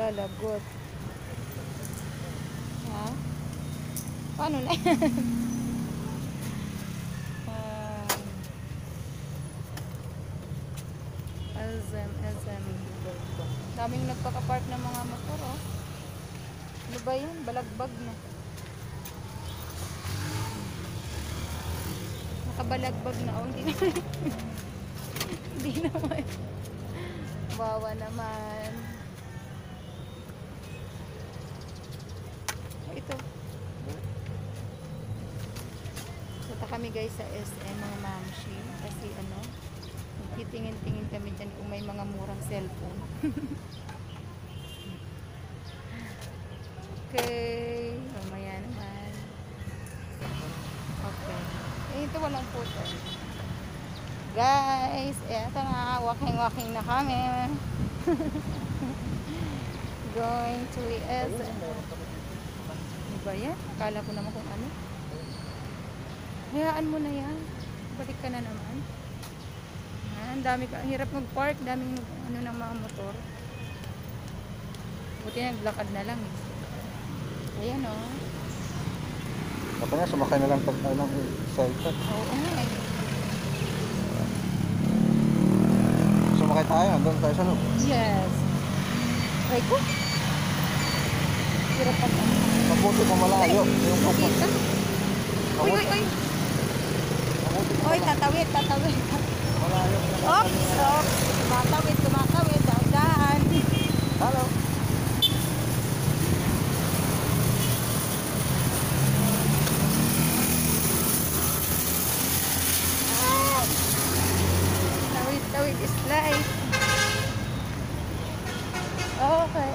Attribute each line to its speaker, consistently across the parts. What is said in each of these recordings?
Speaker 1: lalagot. Ha? Paano na yan? SM. Daming nagpaka-park ng mga motor, oh. Ano ba yan? Balagbag na. Nakabalagbag na, oh. Hindi naman. Hindi naman. Wawa naman. Oh, ito. Punta kami guys sa SM, mga mamshi. Kasi ano, titingin-tingin kami dyan kung may mga murang cellphone. Okay. Mamaya naman. Okay. Ito walang puto. Guys, eto na. Walking na kami. Going to SM. Ano ba yan? Akala ko naman kung ano. Hayaan mo na yan. Balik ka na naman. Ang dami ka. Ang hirap mag-park. Daming ano ng mga motor. Buti naglakad na lang. Ayan, oh.
Speaker 2: Kapag nga, sumakay na lang pag ng cellphone.
Speaker 1: Oo.
Speaker 2: Sumakay tayo. Doon tayo sa loob.
Speaker 1: Yes. Try ko. Hirap pa.
Speaker 2: Mabuti pa malayo. Yung
Speaker 1: Kita. Uy.
Speaker 2: Mabuti pa
Speaker 1: Uy, tatawid.
Speaker 2: malayo.
Speaker 1: Oops. Tumatawid. Daan.
Speaker 2: Hello.
Speaker 1: Tawid is life. Okay.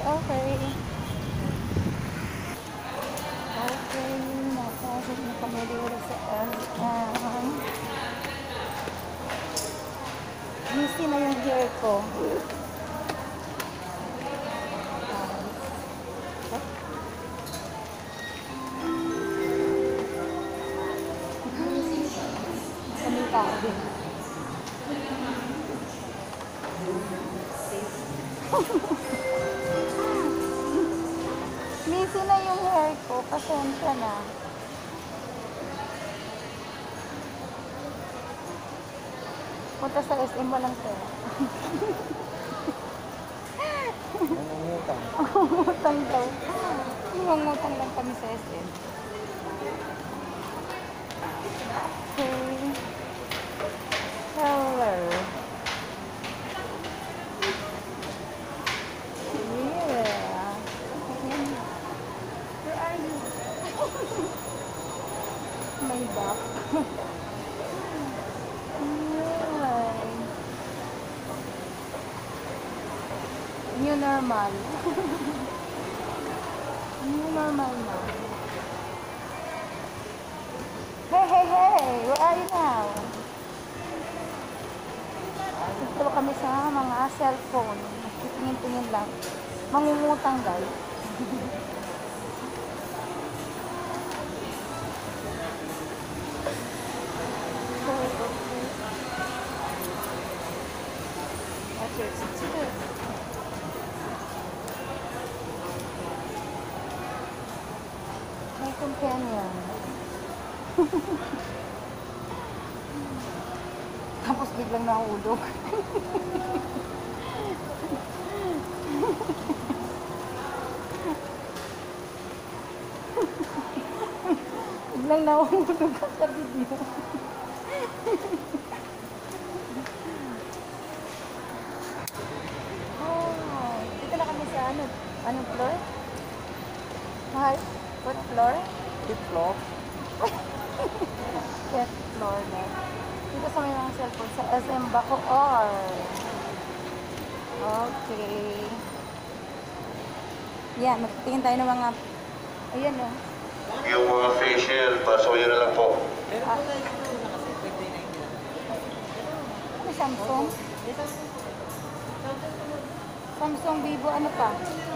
Speaker 1: Nakapasok na kami dito sa SM. Missy na yung hair ko. Kaming tao din. Missy na yung hair ko. Pasensya na. Punta sa SM walang pera.
Speaker 2: Umutang.
Speaker 1: Umutang daw. Umutang lang kami sa SM. Okay. Hello. Yeah. Where are you? May back. New normal. New normal na. Hey! Where are you now? Dito kami sa mga cellphone. Tingin-tingin lang. Mangungutang guys. Okay, sige. May companion. Tapos biglang nahulog. Biglang nahulog sa video. Oh, dito na kami sa anong floor? Mahal? What floor?
Speaker 2: Fifth floor.
Speaker 1: Yes, floor na. Dito sa may mga cellphone sa SM Bacoor. Okay. Yan, magtitingin tayo ng mga... Ayan, oh.
Speaker 3: Yung mga facial, pasokin na lang po.
Speaker 1: Ano, Samsung? Samsung, Vivo, ano pa?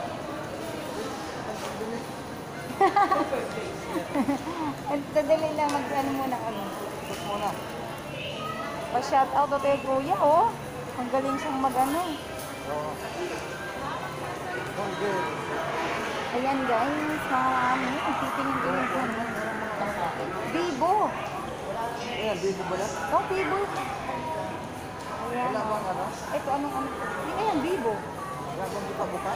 Speaker 1: Dali lang mag-ano muna kami.
Speaker 2: Shoot muna.
Speaker 1: Pa-shout out to kay Kuya, oh. Ang galing siyang mag-ano.
Speaker 2: Oo.
Speaker 1: Ayan guys, marami. Ang titingin-tingin ko naman. Vivo.
Speaker 2: Ayan, dito ba yan?
Speaker 1: Oh, Vivo. Ayan.
Speaker 2: Wala bang ano?
Speaker 1: Ito, anong ano? Ayan, Vivo.
Speaker 2: Wala bang buka-buka?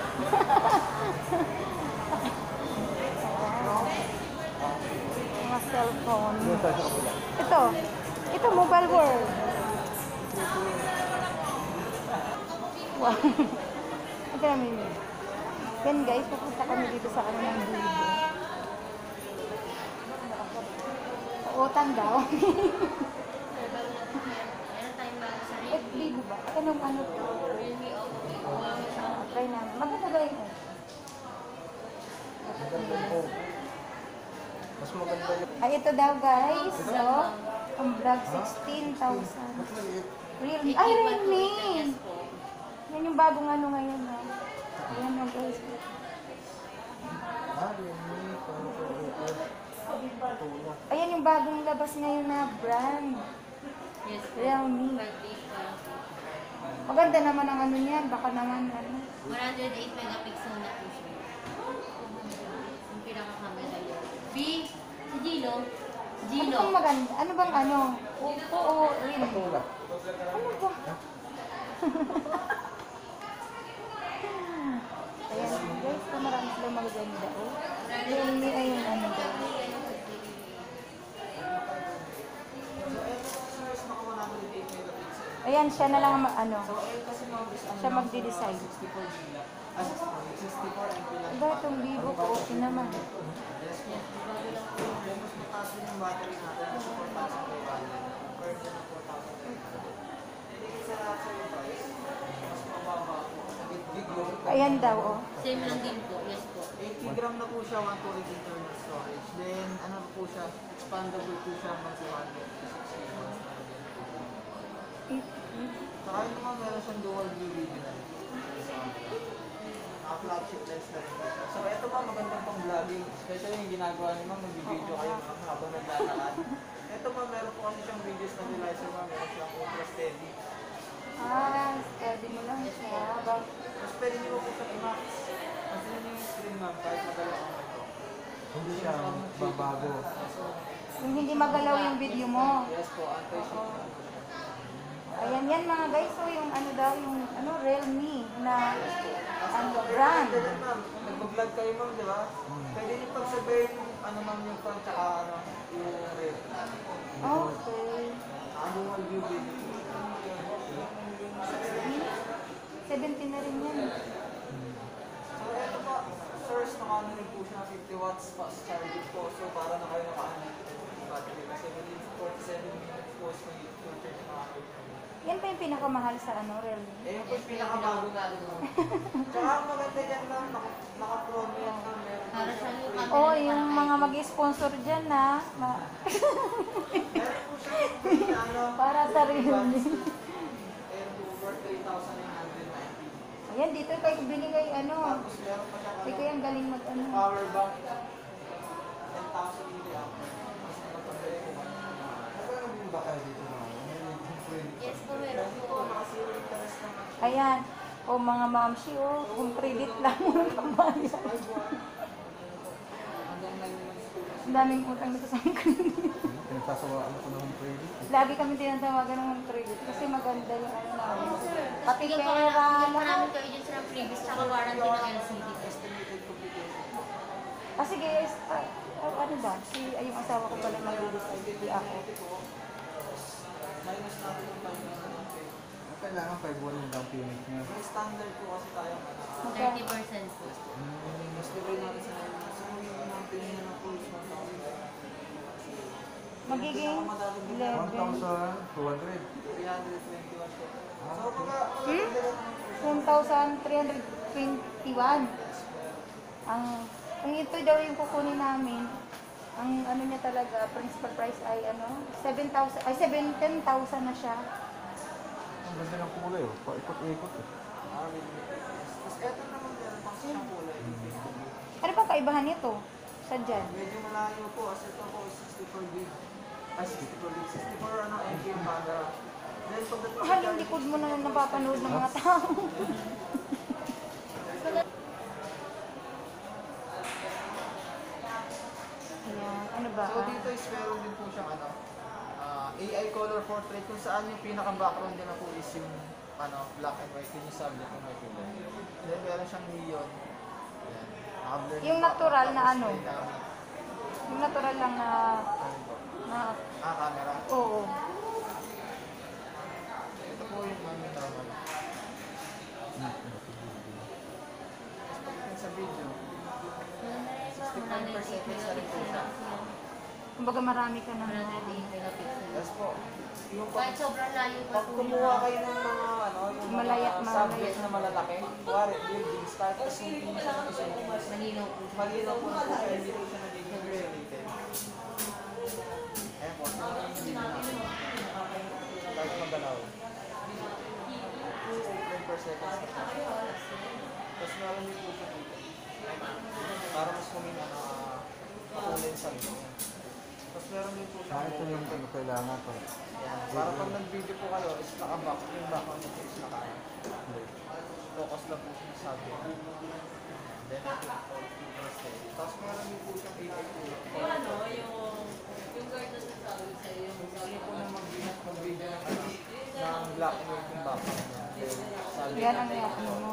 Speaker 1: Mga cellphone.
Speaker 2: Doon tayo sa kabila.
Speaker 1: Ito. Ito, Mobile World. Wow. Ito namin. Yan guys, pupunta kami dito sa ano ng Vivo. Utan daw. Vivo ba? Anong ano to? Try namin. Maganda ba yun?
Speaker 2: Mas maganda yun.
Speaker 1: Ay, ito daw guys. So, ang vlog 16,000.
Speaker 2: Mas maliit.
Speaker 1: Realme. Ay, Realme! Yan yung bagong ano ngayon. Ha? Ayan na guys.
Speaker 2: Ah, yun.
Speaker 1: Ayan yung bagong labas ngayon na brand.
Speaker 4: Yes,
Speaker 1: Realme. Maganda naman ang ano niyan. Baka naman ano.
Speaker 4: 108 megapixel na po siya. Yung pinaka-camera yun. B, si Gino.
Speaker 1: Ano bang maganda? Ano bang ano? Oo, Realme.
Speaker 2: Wala.
Speaker 1: Ano ba? Ayan guys, kung marami silang magaganda. Oh. Realme ay yung ano daw. Ayan, siya na lang ang ano. Siya magde-decide. Diba itong Vivo ko, okay naman. Ayan daw, oh.
Speaker 4: Same lang din po. Yes po.
Speaker 5: 80 gram na po siya, 128 internal storage. Then, ano po siya, expandable po siya hanggang 260 Saka yun naman, meron siyang dual view video na rin. Naka-flagship lens na rin po siya. So, ito pa, magandang pang vlogging. Especially yung ginagawa ni ma'am, nag-video kayo ma'am habang naglalakad. Ito pa, meron po kasi siyang video stabilizer ma'am, meron siyang ultra steady.
Speaker 1: Ah, steady mo lang siya.
Speaker 5: Mas pwede niyo po siya i-max. Kasi yun yung screen ma'am, kahit magalaw ang ito.
Speaker 2: Hindi siya babago.
Speaker 1: Yung hindi magalaw yung video mo.
Speaker 5: Yes po, anti-shake.
Speaker 1: Ayan yan mga guys, so yung ano daw, yung ano, Realme na ano, brand.
Speaker 5: Ganun ma'am, nag-vlog kayo ma'am, di ba? Pwede niyo pagsabihin ano ma'am yung front tsaka ano, yung rear.
Speaker 1: Okay.
Speaker 5: Dual view video.
Speaker 1: 70 na rin yan.
Speaker 5: So ito po, source naka-ano rin po siya, 50 watts fast charging po. So para na kayo naka-ano battery. Kasi within 47 minutes po is may full charge na kayo.
Speaker 1: Yan pa yung pinakamahal sa ano, Realme.
Speaker 5: Eh yung po yung pinakabago na ano. Tsaka ang maganda yan lang, naka-promo yan lang. Meron po
Speaker 4: Para sa
Speaker 5: siyang
Speaker 4: yung
Speaker 5: free.
Speaker 1: Oh, yung mga mag-sponsor dyan na.
Speaker 5: Meron po siyang free ano.
Speaker 1: Para sa Realme.
Speaker 5: Meron po worth 3,990.
Speaker 1: Ayan, dito kay bili kay ano.
Speaker 5: Tapos meron pa siyang
Speaker 1: Kay kaya ang galing mag ano.
Speaker 5: power bank. 10,000 mAh. Mas nakapagdali ko man.
Speaker 2: Magkano din ba kayo dito na?
Speaker 4: Yes po, meron po.
Speaker 5: Zero interest naman.
Speaker 1: Ayan. O mga mamshi, oh, kung credit lang mo pambayad.
Speaker 5: Hanggang 9 months po.
Speaker 1: Ang daming utang dito sa credit.
Speaker 2: Pinagsasawaan ako ng credit.
Speaker 1: Lagi kami tinatawagan ng credit kasi maganda yung ano namin. Pati
Speaker 4: Bigyan pa
Speaker 1: pera,
Speaker 4: namin
Speaker 1: lahat.
Speaker 4: kayo dyan sa previous tsaka warranty ng LCD.
Speaker 5: Estimated complication po.
Speaker 1: Ah, sige, ano ba? Yung asawa ko pala mag-decide, hindi ako.
Speaker 5: Minus natin yung time na natin.
Speaker 2: Kailangan 5 buwan yung down payment niya.
Speaker 5: May standard po kasi tayo na
Speaker 4: 30% po.
Speaker 5: mas divide natin sa 9 months. So, yung natin yun na po is 1,000.
Speaker 1: Magiging 11.
Speaker 2: 1,200.
Speaker 5: 321 po. So, maganda lang
Speaker 1: 1,321. Ang, kung ito daw yung kukunin namin, ang ano niya talaga, principal price ay ano, 7,000, ay 17,000 na siya.
Speaker 2: Ang ganda ng kulay oh. Paikot-ikot eh.
Speaker 5: Tapos eto naman meron pang siyang kulay.
Speaker 1: Ano pa kaibahan nito? Sa dyan?
Speaker 5: Medyo malayo po kasi ito po is 64 gig. Ay, 64 gig. 64 ano, MB yung camera. Then pagdating
Speaker 1: Mahal yung likod mo na napapanood ng mga tao.
Speaker 5: is meron din po siyang AI color portrait kung saan yung pinaka-background nila po is yung black and white, yung subject ng may kulay. Then meron siyang neon. Ayan. Naka-blur
Speaker 1: Yung natural na ano?
Speaker 5: dynamic.
Speaker 1: Yung natural lang na...
Speaker 5: Ano po?
Speaker 1: na
Speaker 5: Camera.
Speaker 1: oo.
Speaker 5: Ito po yung normal. Tapos pagdating sa video, 65 per second na rin po siya.
Speaker 1: Kumbaga marami ka na.
Speaker 4: 108 megapixel.
Speaker 5: Yes po. Yung
Speaker 4: Kahit sobrang layo pa
Speaker 5: pag
Speaker 4: po
Speaker 5: kumuha kayo ng mga yung
Speaker 1: Malaya-
Speaker 5: mga
Speaker 1: malaya.
Speaker 5: subject na malalaki, kuwari buildings, kahit zoom siya ng zoom,
Speaker 4: malinaw po siya.
Speaker 5: malinaw po na po siya, hindi po siya nagiging pixelated. Ayan po, kahit magalaw. 65 per second na po. Tapos meron din po siya dito. Para mas kumina makulay sa video. Tapos meron din po siya.
Speaker 2: Ito yung ano kailangan ko.
Speaker 5: Yan. Para pag nag-video po kayo, is naka-back. Yung background nito is focus lang po siya sa subject. Then, tapos meron din po siyang AI tool.
Speaker 4: Yung guard na sasabi sa'yo, yung
Speaker 5: Gusto niyo po na mag-video ng black and white yung background niya. Then, subject
Speaker 1: Yan ang
Speaker 5: natin.
Speaker 1: ano mo.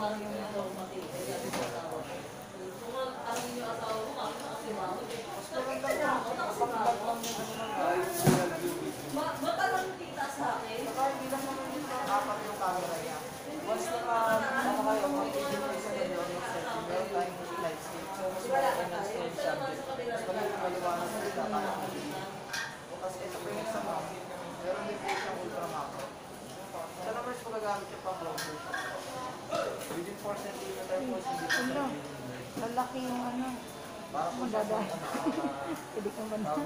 Speaker 5: Mas maganda po. Kapag lang yung real view video. Saka hindi lang naman yung apat yung camera niya. Once kayo, mag-video kayo sa video on your setting, meron tayong lightscape. So, mas mag-enhance yung subject. Mas maliwanag po siya kaya mag-video. Tapos ito po yung sa mount. Meron din po siyang ultra macro. Sa numbers po gagamit yung pang long version. Within 4 cm po, hindi po siya
Speaker 1: Ano?
Speaker 5: video.
Speaker 1: Lalaki yung ano.
Speaker 5: Para po siya
Speaker 1: Magdada. Pwede kang bandan.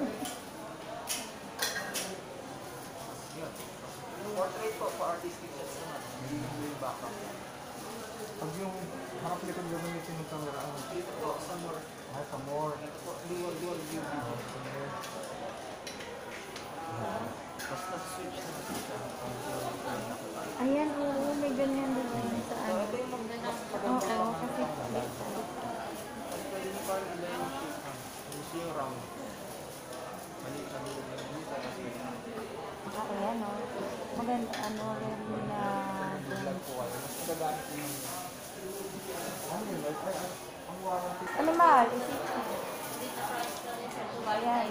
Speaker 5: Yun. Portrait po, for artistic shots naman. Yung backup.
Speaker 2: Pag yung harap likod gagamitin ng camera, ano?
Speaker 5: Dito po, sa more.
Speaker 2: Ay, sa more.
Speaker 5: Ito po, dual view. Basta switch naman siya.
Speaker 1: Ayan, oo. May ganyan din yun sa
Speaker 5: So,
Speaker 1: ano.
Speaker 5: ito yung mas
Speaker 1: Oo,
Speaker 5: maganda.
Speaker 1: kasi
Speaker 5: Pwede nyo parang ilay yung shape. Gusto yung round. Maliit na dulo yung dito.
Speaker 1: ayan o. Maganda ano rin na
Speaker 5: Vlog po kayo. Mas magagamit yung
Speaker 2: Ano yun? Ang warranty.
Speaker 1: ano mahal? Ayan,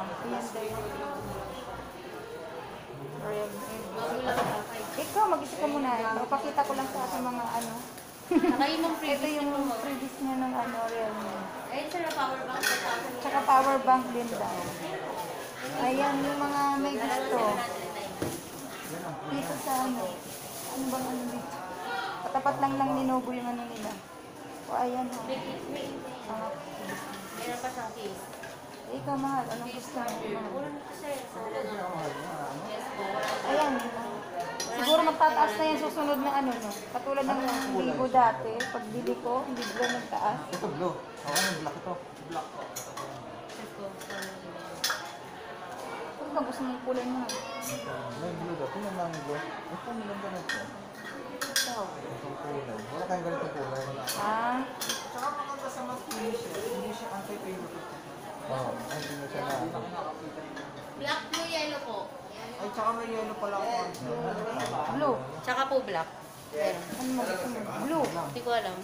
Speaker 1: ikaw, mag-isip ka muna. Magpakita ko lang sa ating mga ano.
Speaker 4: Saka yung mga
Speaker 1: Ito
Speaker 4: previous
Speaker 1: yung
Speaker 4: mo.
Speaker 1: previous niya ng ano, Realme.
Speaker 4: Ayun sir, power bank.
Speaker 1: Tsaka power bank din daw. Ayan, yung mga may gusto. Dito sa ano. Ano bang ano dito? Katapat lang ng Lenovo yung ano nila. O ayan ha. Ah,
Speaker 4: Meron pa siyang case.
Speaker 1: ikaw mahal, anong gusto mo?
Speaker 4: Ulan ko sir. Yes po.
Speaker 1: Ayan. Siguro magtataas na yan susunod na ano, no? Katulad ng Vivo dati, pag bili ko, hindi bigla nagtaas.
Speaker 2: Ito blue. Oo, yung black ito.
Speaker 5: black po.
Speaker 4: Yes po.
Speaker 1: Kung ba gusto mong kulay mo?
Speaker 2: May blue daw. Tingnan lang yung blue. Ito, nilang ganito.
Speaker 1: Ikaw.
Speaker 2: Itong kulay. Wala kayong ganitong kulay.
Speaker 1: Ah,
Speaker 5: Tsaka maganda sa matte finish eh. Hindi siya anti-fingerprint.
Speaker 2: Oo. Ay, hindi na siya na
Speaker 5: Hindi
Speaker 2: ano.
Speaker 5: na nakakita yung
Speaker 4: Black, blue, yellow po.
Speaker 5: ay, tsaka may yellow pala ako.
Speaker 1: blue.
Speaker 4: Tsaka po black. Meron.
Speaker 1: Ano mo gusto mo? Blue.
Speaker 4: Hindi ko alam.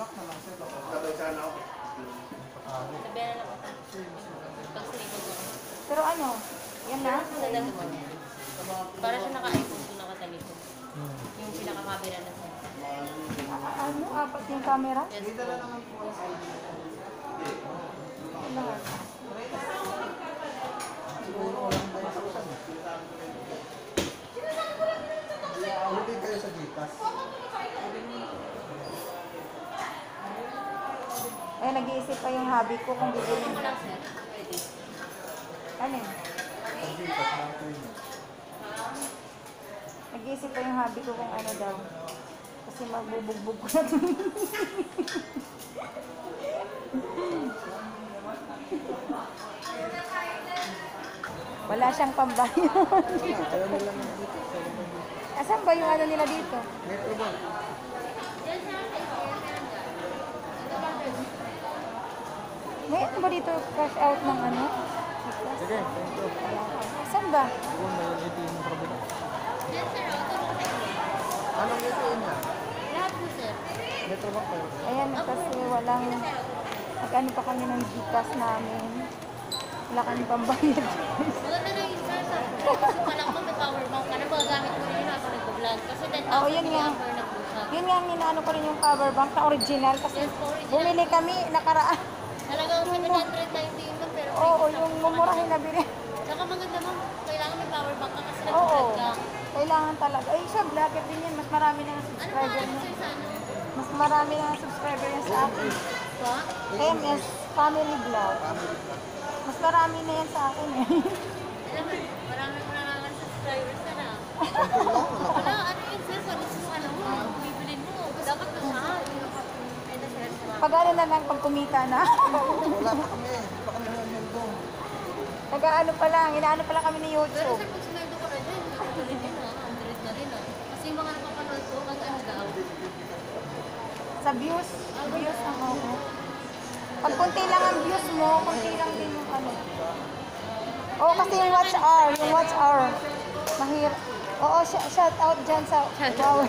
Speaker 2: Ah,
Speaker 4: Sabihan na lang ako. Pag sinikot ko.
Speaker 1: Pero ano, yan na.
Speaker 4: Maganda naman yan. Para siya naka-iPhone kung nakatalikod.
Speaker 2: hmm.
Speaker 4: Yung pinaka-camera na siya.
Speaker 1: Ano, apat yung camera?
Speaker 4: Yes
Speaker 5: Dito
Speaker 4: po.
Speaker 5: na naman po ang ID.
Speaker 1: Lahat.
Speaker 2: Siguro walang dimension. Ulitin kayo sa Gcash.
Speaker 1: Eh, nag-iisip pa yung hobby ko kung bibili
Speaker 4: Ano
Speaker 1: mo.
Speaker 4: lang sir? Pwede.
Speaker 1: Ano yun?
Speaker 2: Sa Gcash ng Twino.
Speaker 1: Nag-iisip pa yung hobby ko kung ano daw. Kasi magbubugbog ko na ito. Wala siyang pambayan.
Speaker 2: Ayaw nila ng dito.
Speaker 1: Asan ba yung ano nila dito?
Speaker 2: Metro ba?
Speaker 1: May ano ba dito cash out ng ano? Gcash.
Speaker 2: Sige, thank you.
Speaker 1: Saan ba?
Speaker 2: Doon na yung ATM mo kabila.
Speaker 4: Yes, sir. Tulong kayo.
Speaker 2: Anong ATM niya?
Speaker 4: Lahat po, sir.
Speaker 2: Metro Bank kayo.
Speaker 1: Ayan, kasi walang, ano pa kami ng Gcash namin. Wala kami pambayad.
Speaker 4: Maganda na yung sir. Kasi pa lang mo, may power bank ka na. Magagamit mo rin yun ako nag-vlog. Kasi 10,000
Speaker 1: Oo, yun nga.
Speaker 4: per nag-vlog.
Speaker 1: Yun nga, inaano ko rin yung power bank na original kasi
Speaker 4: Yes, po, original.
Speaker 1: bumili kami nakaraan.
Speaker 4: Talagang 790 yun lang, pero
Speaker 1: Oo, yung mumurahin na bili.
Speaker 4: Saka maganda mo, kailangan may power bank ka kasi
Speaker 1: Oo,
Speaker 4: nag-vlog ka.
Speaker 1: kailangan talaga. Ay, siya, vlogger din yan. Mas marami na nga
Speaker 4: Ano pa
Speaker 1: subscriber
Speaker 4: ano
Speaker 1: niya.
Speaker 4: sir sa ano?
Speaker 1: Mas marami na nga subscriber yan sa akin.
Speaker 4: Pa?
Speaker 1: MS Family Vlog. Mas marami na yan sa akin eh.
Speaker 4: Alam mo, marami mo na nga subscribers na na. Wala, ano yun sir, sa ano mo, bibilin mo. Dapat na siya. Pwede sir, sa
Speaker 1: Pag ano na lang, pag kumita na.
Speaker 2: Wala pa kami. Hindi pa kami nanonood.
Speaker 1: Pag ano pa lang, inaano pa lang kami ni
Speaker 4: Pero
Speaker 1: YouTube.
Speaker 4: sir, pag sinardo ko na dyan, natuloy din ah, 100 na rin ah. Kasi yung mga napapanood ko, pag ano daw.
Speaker 1: Sa views ang oo. Pag konti lang ang views mo, konti lang din yung ano. Oo, kasi yung watch hour. Mahirap. Oo, shout out dyan sa wow.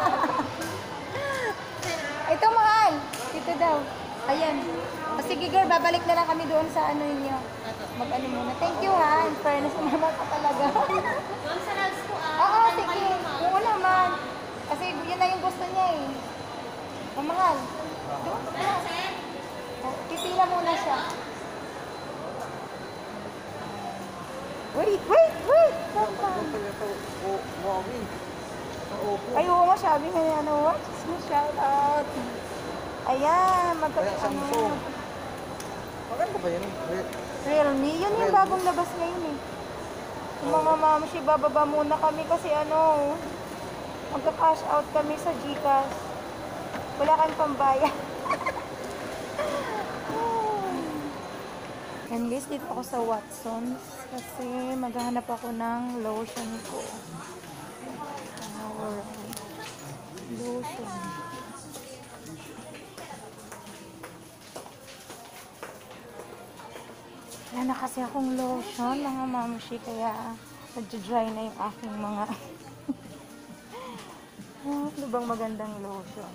Speaker 1: Ito mahal. Dito daw. Ayan. O sige girl, babalik na lang kami doon sa ano ninyo. Mag-ano muna. Thank you ha. In fairness, naman ka talaga.
Speaker 4: Doon sa Rags ko ah.
Speaker 1: Oo,
Speaker 4: ano
Speaker 1: sige.
Speaker 4: kayo, ma'am?
Speaker 1: Oo naman. Kasi yun na yung gusto niya eh. Ang mahal. Doon na. Oh, pipila muna siya. Wait! Papa.
Speaker 2: Huawei.
Speaker 1: Ay, oo nga, sabi nga ano, what? Shout out. Ayan,
Speaker 2: Kaya Samsung. Maganda ba yun?
Speaker 1: Realme, yun yung bagong labas ngayon eh. Yung mga mamashi, bababa muna kami kasi ano, magka-cash out kami sa Gcash. Wala kang pambayad. And guys, dito ako sa Watsons kasi maghahanap ako ng lotion ko. Lotion. Wala na kasi akong lotion, mga mamushi, kaya nag-dry na yung aking mga ano bang magandang lotion?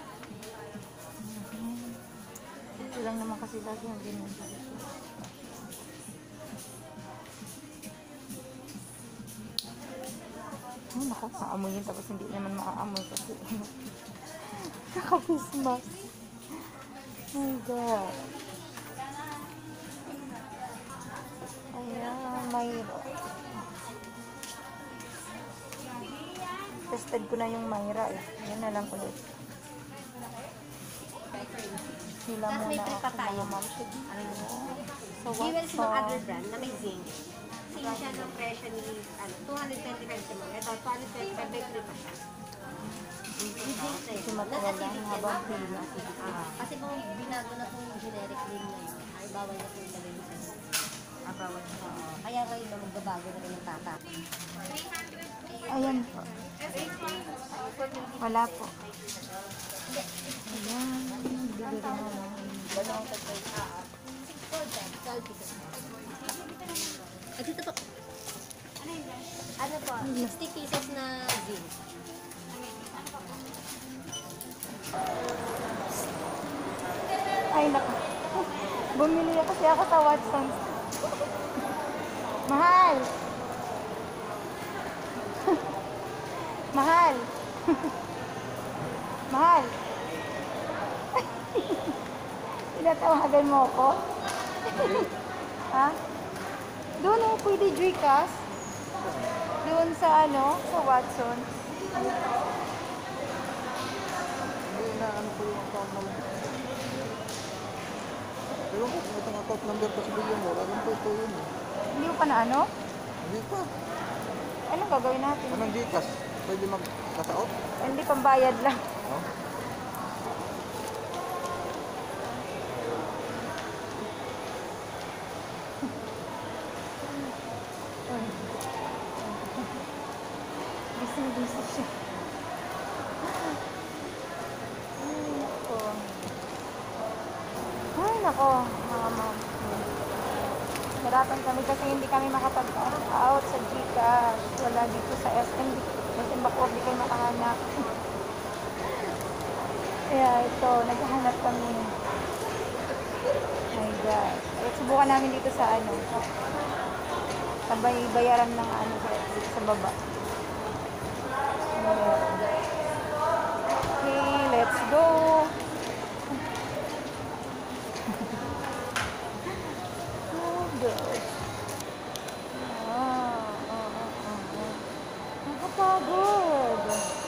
Speaker 1: Ito lang naman kasi lagi yung ginagawa. Oh, naku, maamoy yun tapos hindi naman maaamoy kasi naka-Christmas. Oh my God. Ayan, Mayra. Tested ko na yung Mayra eh. Yan na lang ulit. Sila
Speaker 6: Tapos may
Speaker 1: muna
Speaker 6: free
Speaker 1: ako
Speaker 6: pa tayo.
Speaker 1: mga ma'am. So,
Speaker 6: Jewels
Speaker 1: what's
Speaker 6: ng
Speaker 1: up?
Speaker 6: other brand na may zinc. Same siya ng presyo ni 225 siya mga. Ito, 225 may free pa siya. With zinc na
Speaker 1: Kasi
Speaker 6: yun.
Speaker 1: matagal lang
Speaker 6: Nasa
Speaker 1: habang
Speaker 6: acidic yan.
Speaker 1: pila.
Speaker 4: Kasi kung binago na kung generic din na yun, ay bawal na kung talaga sa inyo.
Speaker 6: Bawal siya. Kaya ngayon na magbabago na rin yung tata.
Speaker 1: Ayan po. Wala po. Ayan. Bili rin na lang.
Speaker 6: At dito po. Ano po? 60 pieces na zinc.
Speaker 1: Ay, naku. Bumili na kasi ako sa Watsons. Mahal. Mahal. Mahal. Tinatawagan mo ako? Ha? Doon oh, pwede Gcash. Doon sa ano, sa Watsons.
Speaker 2: Hindi na ano po yung account number. Pero kung itong account number ko sa bilyon mo, alam ko ito yun.
Speaker 1: Hindi mo pa na ano?
Speaker 2: Hindi pa.
Speaker 1: Anong gagawin natin?
Speaker 2: Anong Gcash? Pwede mag-out?
Speaker 1: Hindi, pambayad lang.
Speaker 2: Oh?
Speaker 1: Busy siya. Ay, nako. Mga ma'am. nahihirapan kami kasi hindi kami makapag-cash out sa Gcash. Wala dito sa SM. SM Bacoor, di kayo makahanap. Kaya ito, naghahanap kami. My God. Kaya subukan namin dito sa ano. Sabay bayaran ng ano sa baba. Ayan. Okay, let's go. Oh, gosh. Nakapagod.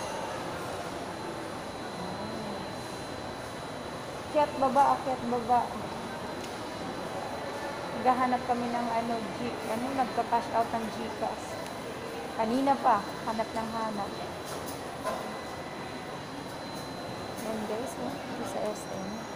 Speaker 1: Akyat baba. Naghahanap kami ng nagka-cash out ng Gcash. Kanina pa, hanap ng hanap. Yan guys, dito sa SM.